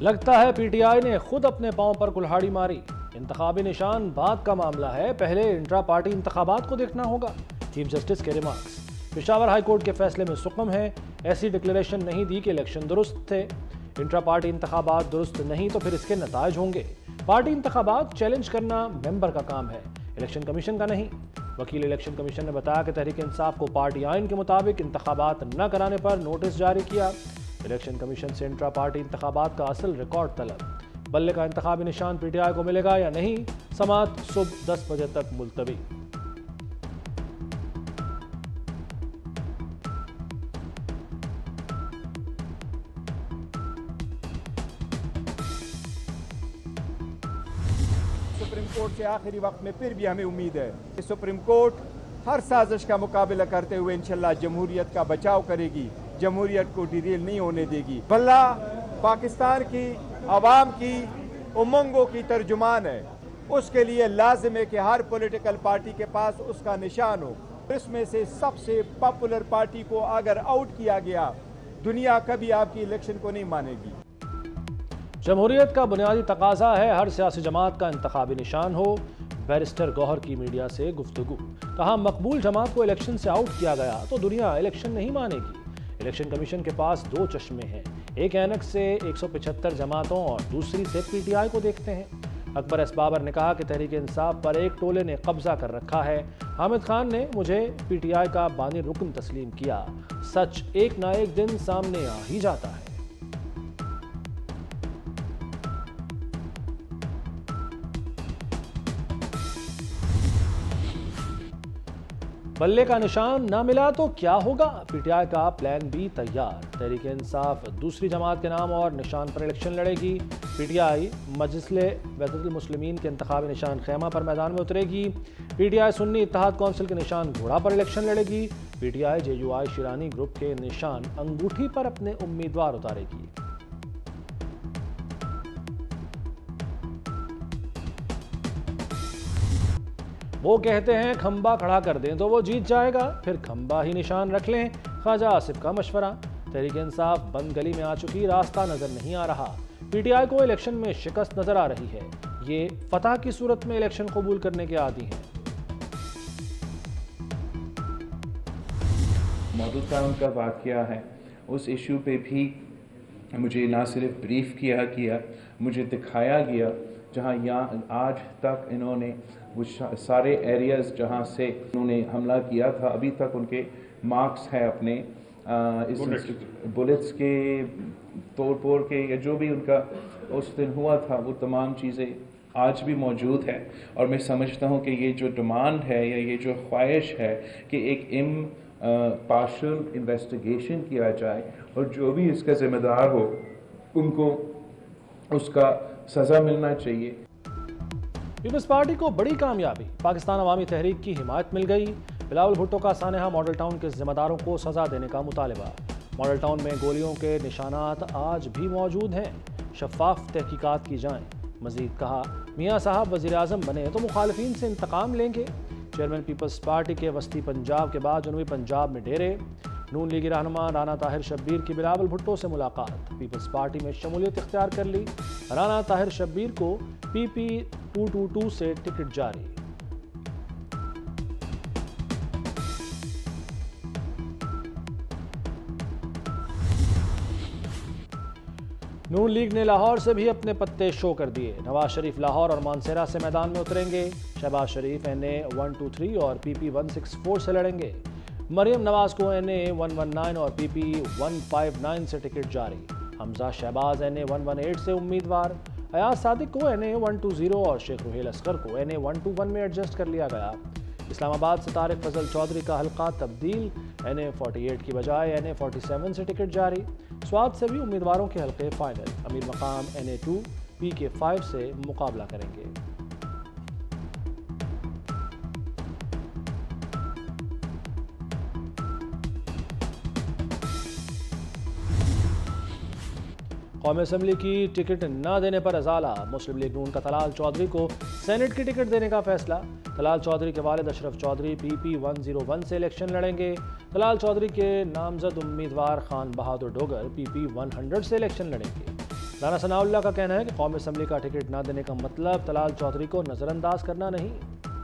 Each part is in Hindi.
लगता है पीटीआई ने खुद अपने पांव पर कुल्हाड़ी मारी। इंतखाबी निशान बाद का मामला है, पहले इंट्रा पार्टी इंतखाबात को देखना होगा। चीफ जस्टिस के रिमार्क्स। पेशावर हाईकोर्ट के फैसले में सुकम है, ऐसी डिक्लेरेशन नहीं दी कि इलेक्शन दुरुस्त थे। इंट्रा पार्टी इंतखाबात दुरुस्त नहीं तो फिर इसके नतायज होंगे। पार्टी इंतखाबात चैलेंज करना मेंबर का काम है, इलेक्शन कमीशन का नहीं। वकील इलेक्शन कमीशन ने बताया कि तहरीक इंसाफ को पार्टी आइन के मुताबिक इंतखाबात न कराने पर नोटिस जारी किया। इलेक्शन कमीशन से इंट्रा पार्टी इंतखाबात का असल रिकॉर्ड तलब। बल्ले का इंतखाबी निशान पीटीआई को मिलेगा या नहीं, समात सुबह 10 बजे तक मुलतवी। सुप्रीम कोर्ट से आखिरी वक्त में फिर भी हमें उम्मीद है कि सुप्रीम कोर्ट हर साजिश का मुकाबला करते हुए इंशाल्लाह जमहूरियत का बचाव करेगी, जमहूरियत को डिरेल नहीं होने देगी। बल्ला पाकिस्तान की आवाम की उमंगों की तर्जुमान है, उसके लिए लाजिम है कि हर पॉलिटिकल पार्टी के पास उसका निशान हो। इसमें से सबसे पॉपुलर पार्टी को अगर आउट किया गया, दुनिया कभी आपकी इलेक्शन को नहीं मानेगी। जमहूरियत का बुनियादी तकाजा है हर सियासी जमात का इंतखाबी निशान हो। बैरिस्टर गौहर की मीडिया से गुफ्तगू। कहा, मकबूल जमात को इलेक्शन से आउट किया गया तो दुनिया इलेक्शन नहीं मानेगी। इलेक्शन कमीशन के पास दो चश्मे हैं, एक ऐनक से 175 जमातों और दूसरी से पीटीआई को देखते हैं। अकबर एस बाबर ने कहा कि तहरीक इंसाफ पर एक टोले ने कब्जा कर रखा है। हामिद खान ने मुझे पीटीआई का बानी रुकन तस्लीम किया। सच एक ना एक दिन सामने आ ही जाता है। बल्ले का निशान ना मिला तो क्या होगा, पीटीआई का प्लान बी तैयार। तहरीक इंसाफ दूसरी जमात के नाम और निशान पर इलेक्शन लड़ेगी। पीटीआई मजलिस वहदतुल मुस्लिमीन के इंतखाबी निशान खैमा पर मैदान में उतरेगी। पीटीआई सुन्नी इत्तेहाद कौंसिल के निशान घोड़ा पर इलेक्शन लड़ेगी। पीटीआई जेयूआई शिरानी ग्रुप के निशान अंगूठी पर अपने उम्मीदवार उतारेगी। वो कहते हैं खंबा खड़ा कर दें तो वो जीत जाएगा, फिर खंबा ही निशान रख लें। ख्वाजा आसिफ का मशवरा। तहरीक इंसाफ बंद गली में आ चुकी, रास्ता नजर नहीं आ रहा। पीटीआई को इलेक्शन में शिकस्त नजर आ रही है, ये फतह की सूरत में इलेक्शन कबूल करने के आदी हैं। मॉडल टाउन का वाकया है, उस इशू पे भी मुझे ना सिर्फ ब्रीफ किया गया, मुझे दिखाया गया जहाँ यहाँ आज तक इन्होंने वो सारे एरियाज़ जहाँ से उन्होंने हमला किया था, अभी तक उनके मार्क्स हैं अपने इस बुलेट्स के तोड़ के, या जो भी उनका उस दिन हुआ था, वो तमाम चीज़ें आज भी मौजूद है। और मैं समझता हूँ कि ये जो डिमांड है या ये जो ख्वाहिश है कि एक पार्शियल इन्वेस्टिगेशन किया जाए और जो भी इसका जिम्मेदार हो उनको उसका सज़ा मिलना चाहिए। पीपल्स पार्टी को बड़ी कामयाबी, पाकिस्तान अवामी तहरीक की हिमायत मिल गई। बिलावल भुट्टो का सानेहा मॉडल टाउन के जिम्मेदारों को सजा देने का मुतालबा। मॉडल टाउन में गोलियों के निशानात आज भी मौजूद हैं, शफाफ तहकीकात की जाएं। मजीद कहा, मियाँ साहब वज़ीर आज़म बने तो मुखालिफिन से इंतकाम लेंगे। चेयरमैन पीपल्स पार्टी के वस्ती पंजाब के बाद जनूबी पंजाब में डेरे। नून लीगी रहनुमा राना ताहिर शब्बीर की बिलावल भुट्टो से मुलाकात, पीपल्स पार्टी में शमूलियत इख्तियार कर ली। राना ताहिर शब्बीर को PP 222 से टिकट जारी। नून लीग ने लाहौर से भी अपने पत्ते शो कर दिए। नवाज शरीफ लाहौर और मानसेरा से मैदान में उतरेंगे। शहबाज शरीफ NA 123 और PP 164 से लड़ेंगे। मरियम नवाज को NA 119 और PP 159 से टिकट जारी। हमजा शहबाज NA 118 से उम्मीदवार। अयाज सादिक को NA 120 और शेख रुहेल असगर को NA 121 में एडजस्ट कर लिया गया। इस्लामाबाद से तारिक फजल चौधरी का हल्का तब्दील, NA 48 की बजाय NA 47 से टिकट जारी। स्वाद से भी उम्मीदवारों के हल्के फाइनल, अमीर मकाम NA 2 PK 5 से मुकाबला करेंगे। कौमी असम्बली की टिकट न देने पर अजाला। मुस्लिम लीग नून का तलाल चौधरी को सेनेट की टिकट देने का फैसला। तलाल चौधरी के वालिद अशरफ चौधरी PP 101 से इलेक्शन लड़ेंगे। तलाल चौधरी के नामजद उम्मीदवार खान बहादुर डोगर PP 100 से इलेक्शन लड़ेंगे। राना सनाउल्लाह का कहना है कि कौमी असम्बली का टिकट न देने का मतलब तलाल चौधरी को नजरअंदाज करना नहीं।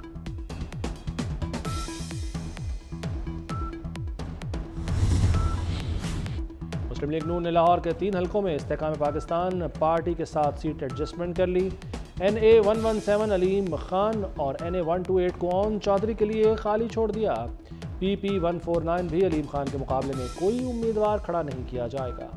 मुस्लिम लीग नून ने लाहौर के 3 हलकों में इस्तेकाम पाकिस्तान पार्टी के साथ सीट एडजस्टमेंट कर ली। NA 117 अलीम खान और NA 128 को ओन चौधरी के लिए खाली छोड़ दिया। PP 149 भी अलीम खान के मुकाबले में कोई उम्मीदवार खड़ा नहीं किया जाएगा।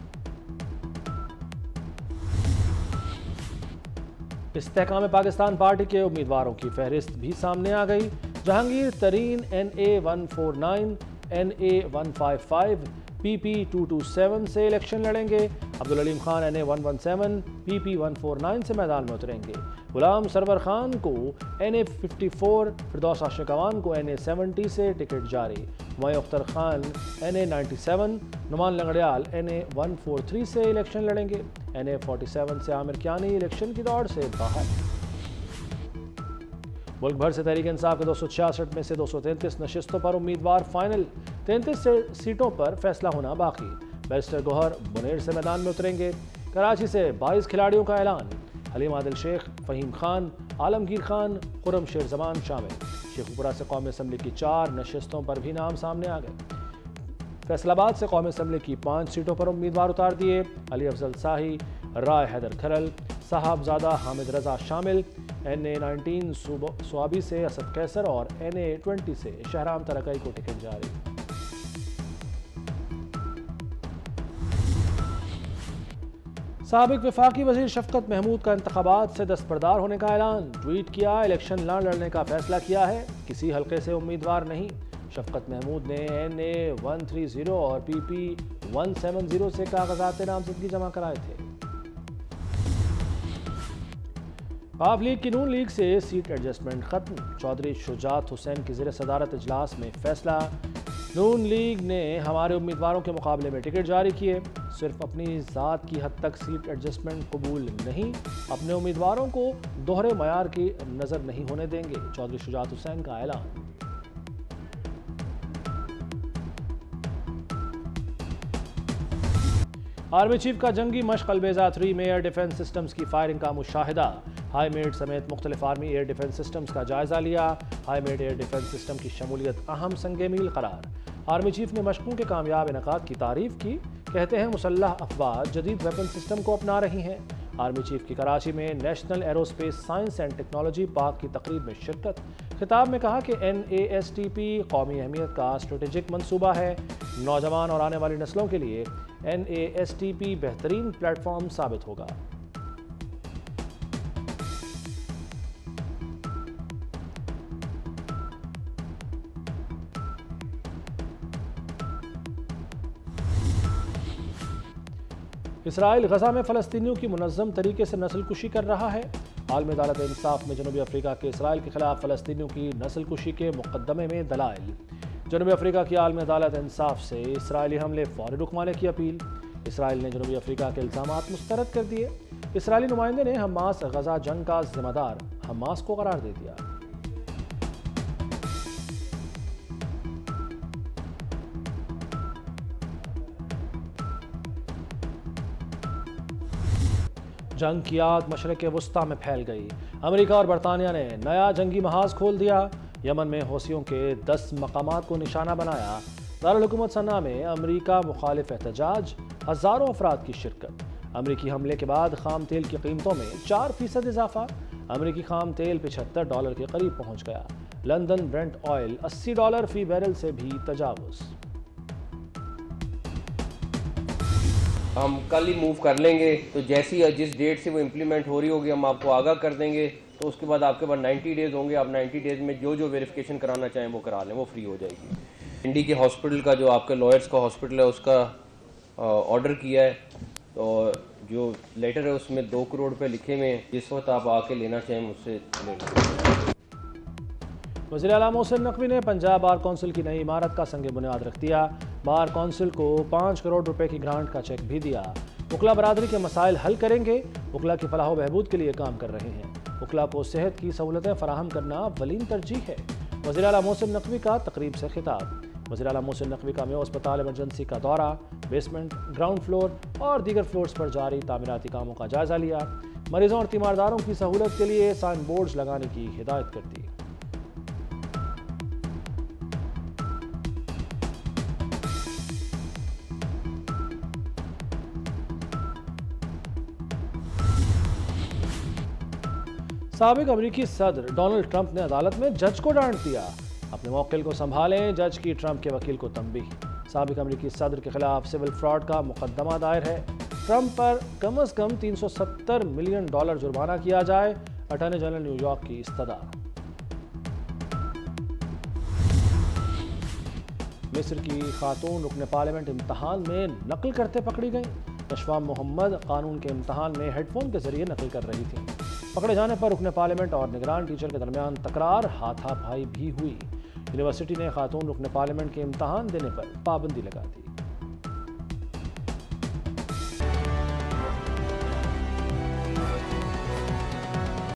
इस्तेकाम पाकिस्तान पार्टी के उम्मीदवारों की फहरिस्त भी सामने आ गई। जहांगीर तरीन NA 149, NA 155, PP 227 से इलेक्शन लड़ेंगे। अब्दुल अलीम खान NA 117, PP 149 से मैदान में उतरेंगे। गुलाम सरवर खान को NA 54, फिरदौस आशिक अवान को NA 70 से टिकट जारी। हुमायूं अख्तर खान NA 97, नुमान लंगड़ियाल NA 143 से इलेक्शन लड़ेंगे। NA 47 से आमिर कियानी इलेक्शन की दौड़ से बाहर। मुल्क भर से तहरीक इंसाफ के 266 में से 233 नशिस्तों पर उम्मीदवार फाइनल। 33 सीटों पर फैसला होना बाकी। बैरिस्टर गौहर बुनेर से मैदान में उतरेंगे। कराची से 22 खिलाड़ियों का ऐलान। हलीम आदिल शेख, फ़हीम खान, आलमगीर खान, खुरम शेर जमान शामिल। शेखुपुरा से कौमी असम्बली की 4 नशिस्तों पर भी नाम सामने आ गए। फैसलाबाद से कौमी असम्बली की 5 सीटों पर उम्मीदवार उतार दिए। अली अफजल शाही, राय हैदर खरल, साहबजादा हामिद रजा शामिल। NA 19 स्वाबी से असद कैसर और NA 20 से शहराम तरकई को टिकट जारी। साबिक वफाकी वजीर शफकत महमूद का इंतखाबात से दस्तबरदार होने का ऐलान। ट्वीट किया, इलेक्शन न लड़ने का फैसला किया है, किसी हल्के से उम्मीदवार नहीं। शफकत महमूद ने NA 130 और PP 170 से कागजात नामजदगी जमा कराए थे। पाव लीग की नून लीग से सीट एडजस्टमेंट खत्म। चौधरी शुजात हुसैन की ज़ेर सदारत इजलास में फैसला। नून लीग ने हमारे उम्मीदवारों के मुकाबले में टिकट जारी किए। सिर्फ अपनी ज़ात की हद तक सीट एडजस्टमेंट कबूल नहीं, अपने उम्मीदवारों को दोहरे मयार की नज़र नहीं होने देंगे। चौधरी शुजात हुसैन का ऐलान। आर्मी चीफ का जंगी मश्क अलबेजा 3 में एयर डिफेंस सिस्टम्स की फायरिंग का मुशाहिदा। हाई मेड समेत मुख्तलिफ आर्मी एयर डिफेंस सिस्टम्स का जायजा लिया। High med air defence system की शमूलियत अहम संगे मील करार। आर्मी चीफ ने मशकों के कामयाब इनकाद की तारीफ की। कहते हैं मुसल्लह अफवाज जदीद वेपन सिस्टम को अपना रही हैं। आर्मी चीफ की कराची में national aerospace science and technology park की तकरीब में शिरकत। खिताब में कहा कि NASTP कौमी अहमियत का स्ट्रेटेजिक मंसूबा है। नौजवान और आने वाली नस्लों के लिए NASTP बेहतरीन प्लेटफॉर्म साबित होगा। इसराइल गजा में फ़लस्तीनियों की मुनज़्ज़म तरीके से नस्लकुशी कर रहा है। आलमी अदालत इंसाफ में जनूबी अफ्रीका के इसराइल के खिलाफ फ़लस्तीनियों की नस्लकुशी के मुकदमे में दलाइल। जनूबी अफ्रीका की आलमी अदालत इंसाफ से इसराइली हमले फौरी रुकवाने की अपील। इसराइल ने जनूबी अफ्रीका के इल्ज़ामात मुस्तरद कर दिए। इसराइली नुमाइंदे ने हमास गजा जंग का जिम्मेदार हमास को करार दे दिया। जंग की आग मशरक़ वस्ता में फैल गई। अमेरिका और बरतानिया ने नया जंगी महाज खोल दिया। यमन में हौसियों के 10 मकामात को निशाना बनाया। दारुल हुकूमत सना में अमेरिका मुखालिफ एहतजाज, हज़ारों अफराद की शिरकत। अमेरिकी हमले के बाद खाम तेल की कीमतों में 4% इजाफा। अमेरिकी खाम तेल $75 के करीब पहुँच गया। लंदन ब्रेंट ऑयल $80 फी बैरल से भी तजावुज़। हम कल ही मूव कर लेंगे, तो जैसी जिस डेट से वो इम्प्लीमेंट हो रही होगी हम आपको आगाह कर देंगे। तो उसके बाद आपके पास 90 डेज़ होंगे। आप 90 डेज़ में जो वेरिफिकेशन कराना चाहें वो करा लें, वो फ्री हो जाएगी। इंडी के हॉस्पिटल का जो आपके लॉयर्स का हॉस्पिटल है उसका ऑर्डर किया है, तो जो लेटर है उसमें 2 करोड़ रुपये लिखे हुए हैं। जिस वक्त आप आके लेना चाहें मुझसे ले लें। वज़ीर आला मोहसिन नकवी ने पंजाब बार कौंसिल की नई इमारत का संग बुनियाद रख दिया। बार कौंसिल को 5 करोड़ रुपए की ग्रांट का चेक भी दिया। वकला बरादरी के मसाइल हल करेंगे। वकला की फलाह बहबूद के लिए काम कर रहे हैं। वकला को सेहत की सहूलतें फराहम करना अव्वलीन तरजीह है। वज़ीर आला मोहसिन नकवी का तकरीब से खिताब। वज़ीर आला मोहसिन नकवी का मेयो अस्पताल इमरजेंसी का दौरा, बेसमेंट, ग्राउंड फ्लोर और दीगर फ्लोर्स पर जारी तामीराती कामों का जायजा लिया। मरीजों और तीमारदारों की सहूलत के लिए साइन बोर्ड्स लगाने की हिदायत कर दी। साबिक अमेरिकी सदर डोनाल्ड ट्रंप ने अदालत में जज को डांट दिया। अपने मौक़िल को संभालें, जज की ट्रंप के वकील को तंबीह। साबिक अमेरिकी सदर के खिलाफ सिविल फ्रॉड का मुकदमा दायर है। ट्रंप पर कम से कम $370 मिलियन जुर्माना किया जाए, अटॉर्नी जनरल न्यूयॉर्क की इस्तदा। मिस्र की खातून रुकन पार्लियामेंट इम्तहान में नकल करते पकड़ी गई। नशवा मोहम्मद कानून के इम्तहान में हेडफोन के जरिए नकल कर रही थी। पकड़े जाने पर रुकन पार्लियामेंट और निगरान टीचर के दरमियान तकरार, हाथापाई भी हुई। यूनिवर्सिटी ने खातून रुकन पार्लियामेंट के इम्तहान देने पर पाबंदी लगा दी।